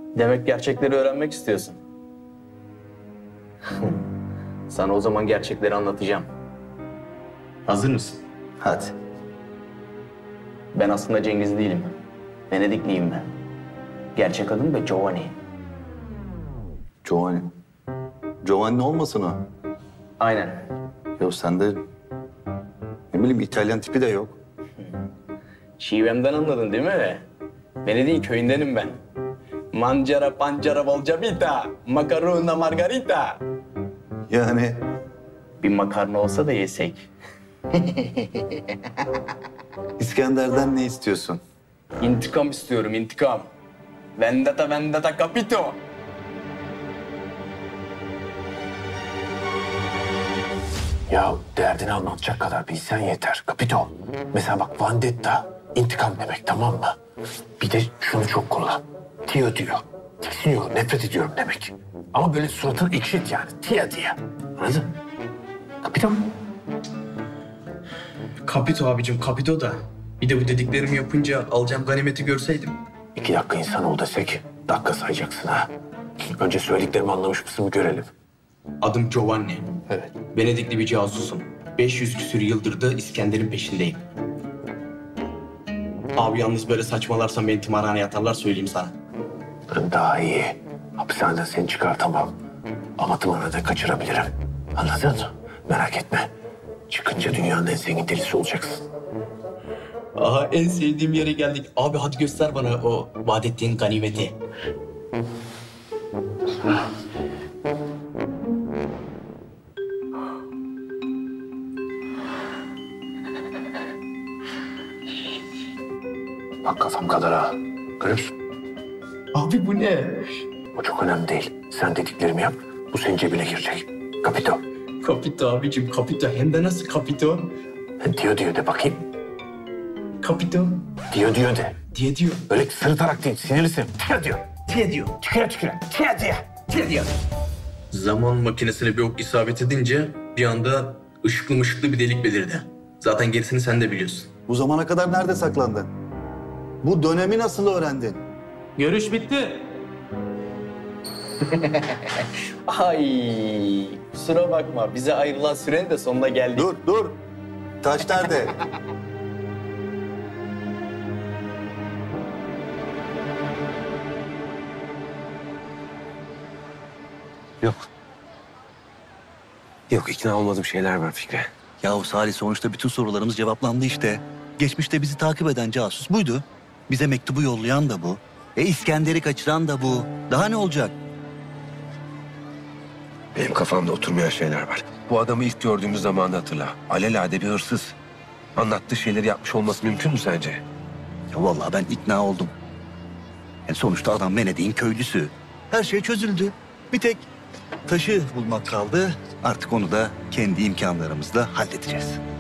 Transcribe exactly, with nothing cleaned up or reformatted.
Demek gerçekleri öğrenmek istiyorsun. Sana o zaman gerçekleri anlatacağım. Hazır mısın? Hadi. Ben aslında Cengiz değilim. Venedikliyim ben. Gerçek adım da Giovanni. Giovanni. Giovanni olmasın o? Aynen. Yok sende ne bileyim İtalyan tipi de yok. Şivemden anladın değil mi? Venedik'in köyündenim ben. Mancara, pancara, bolca vita, makarona, margarita. Yani Bir makarna olsa da yesek. İskender'den ne istiyorsun? İntikam istiyorum, intikam. Vendetta, vendetta, capito. Ya derdini anlatacak kadar bilsen yeter. Kapito. Mesela bak vendetta intikam demek, tamam mı? Bir de şunu çok kullan. Tio diyor. Tiksiniyorum, nefret ediyorum demek. Ama böyle suratını ekşit yani. Tia diye. Anladın? Kapito. Kapito abicim, kapito da. Bir de bu dediklerimi yapınca alacağım ganimeti görseydim. İki dakika insan ol desek dakika sayacaksın ha. Önce söylediklerimi anlamış mısın bir görelim. Adım Giovanni. Evet. Venedikli bir casusum. beş yüz küsür yıldır da İskender'in peşindeyim. Abi yalnız böyle saçmalarsam beni tımarhaneye atarlar, söyleyeyim sana. Ben daha iyi. Hapishaneden seni çıkartamam. Ama tımarhanede kaçırabilirim. Anladın mı? Merak etme. Çıkınca dünyanın en zengin delisi olacaksın. Aha, en sevdiğim yere geldik. Abi hadi göster bana o vaat ettiğin ganimeti. Bak kafam kadar ha. Görüyor musun? Abi bu ne? O çok önemli değil. Sen dediklerimi yap. Bu senin cebine girecek. Kapito. Kapito abicim, kapito. Hem de nasıl kapito? Diyor diyor de bakayım. Kapito. Diyor diyor de. Diye diyor. Öyle sırıtarak değil. Sinirlisin. Diyor diyor. Diye diyor. Tüküre tüküre. Diyor diyor. Diyor diyor. Zaman makinesine bir ok isabet edince bir anda ışıklı mışıklı bir delik belirdi. Zaten gerisini sen de biliyorsun. Bu zamana kadar nerede saklandın? Bu dönemi nasıl öğrendin? Görüş bitti. Ay, kusura bakma. Bize ayrılan sürenin de sonuna geldik. Dur, dur. Taş nerede? Yok. Yok, ikna olmadığım şeyler var Fikri. Yahu Salih, sonuçta bütün sorularımız cevaplandı işte. Geçmişte bizi takip eden casus buydu. Bize mektubu yollayan da bu. E İskender'i kaçıran da bu. Daha ne olacak? Benim kafamda oturmayan şeyler var. Bu adamı ilk gördüğümüz zamanı hatırla. Alelade bir hırsız. Anlattığı şeyleri yapmış olması mümkün mü sence? Ya vallahi ben ikna oldum. Yani sonuçta adam Venedik'in köylüsü. Her şey çözüldü. Bir tek taşı bulmak kaldı. Artık onu da kendi imkanlarımızla halledeceğiz.